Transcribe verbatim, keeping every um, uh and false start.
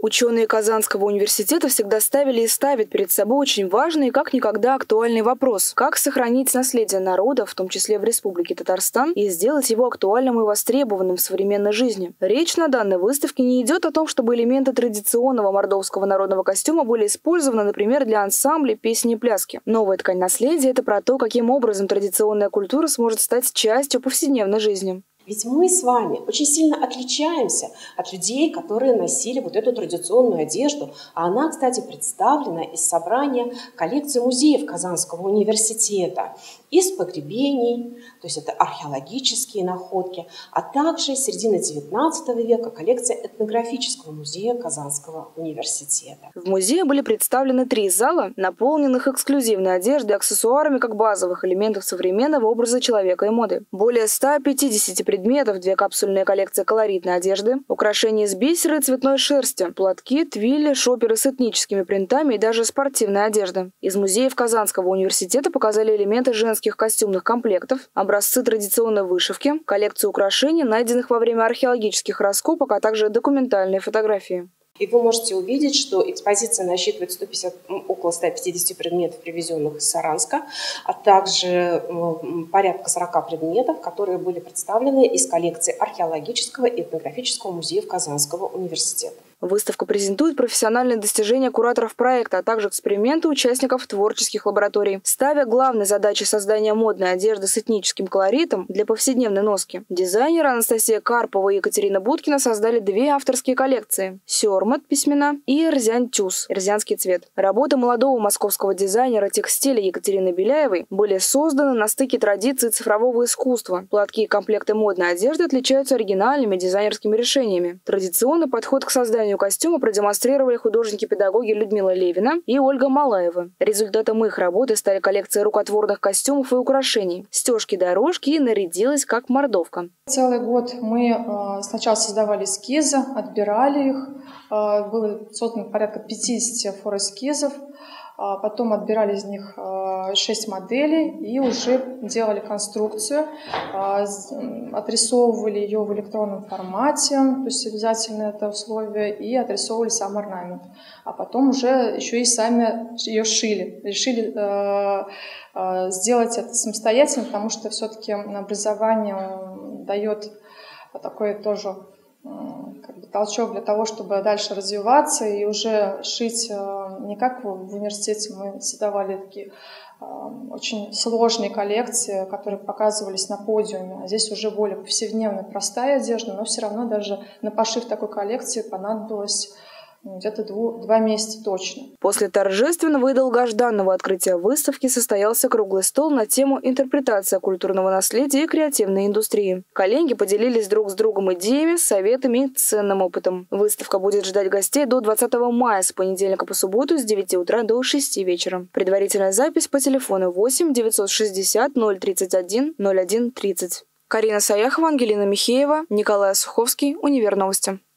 Ученые Казанского университета всегда ставили и ставят перед собой очень важный и как никогда актуальный вопрос – как сохранить наследие народа, в том числе в Республике Татарстан, и сделать его актуальным и востребованным в современной жизни. Речь на данной выставке не идет о том, чтобы элементы традиционного мордовского народного костюма были использованы, например, для ансамблей, песни и пляски. Новая ткань наследия – это про то, каким образом традиционная культура сможет стать частью повседневной жизни. Ведь мы с вами очень сильно отличаемся от людей, которые носили вот эту традиционную одежду. А она, кстати, представлена из собрания коллекции музеев Казанского университета, из погребений, то есть это археологические находки, а также с середины девятнадцатого века коллекция этнографического музея Казанского университета. В музее были представлены три зала, наполненных эксклюзивной одеждой и аксессуарами как базовых элементов современного образа человека и моды. Более ста пятидесяти предметов, две капсульные коллекции колоритной одежды, украшения из бисера и цветной шерсти, платки, твили, шоперы с этническими принтами и даже спортивная одежда. Из музеев Казанского университета показали элементы женских костюмных комплектов, образцы традиционной вышивки, коллекцию украшений, найденных во время археологических раскопок, а также документальные фотографии. И вы можете увидеть, что экспозиция насчитывает сто пятьдесят, около ста пятидесяти предметов, привезенных из Саранска, а также порядка сорока предметов, которые были представлены из коллекции археологического и этнографического музеев Казанского университета. Выставка презентует профессиональные достижения кураторов проекта, а также эксперименты участников творческих лабораторий, ставя главной задачей создания модной одежды с этническим колоритом для повседневной носки. Дизайнеры Анастасия Карпова и Екатерина Будкина создали две авторские коллекции – «Сёрмат» письмена и «Эрзянь тюз» – эрзянский цвет. Работы молодого московского дизайнера текстиля Екатерины Беляевой были созданы на стыке традиций цифрового искусства. Платки и комплекты модной одежды отличаются оригинальными дизайнерскими решениями. Традиционный подход к созданию костюма продемонстрировали художники-педагоги Людмила Левина и Ольга Малаева. Результатом их работы стали коллекции рукотворных костюмов и украшений, стежки-дорожки и нарядилась как мордовка. Целый год мы сначала создавали эскизы, отбирали их. Было создано порядка пятидесяти форескизов. Потом отбирали из них шесть моделей и уже делали конструкцию, отрисовывали ее в электронном формате, то есть обязательно это условие, и отрисовывали сам орнамент. А потом уже еще и сами ее шили. Решили сделать это самостоятельно, потому что все-таки образование дает такой тоже как бы толчок для того, чтобы дальше развиваться и уже шить не как в университете. Мы создавали такие очень сложные коллекции, которые показывались на подиуме. А здесь уже более повседневная, простая одежда, но все равно даже на пошив такой коллекции понадобилось где-то два месяца точно. После торжественного и долгожданного открытия выставки состоялся круглый стол на тему «Интерпретация культурного наследия и креативной индустрии». Коллеги поделились друг с другом идеями, советами и ценным опытом. Выставка будет ждать гостей до двадцатого мая с понедельника по субботу с девяти утра до шести вечера. Предварительная запись по телефону восемь девятьсот шестьдесят ноль тридцать один ноль один тридцать. Карина Саяхова, Ангелина Михеева, Николай Суховский, Универновости.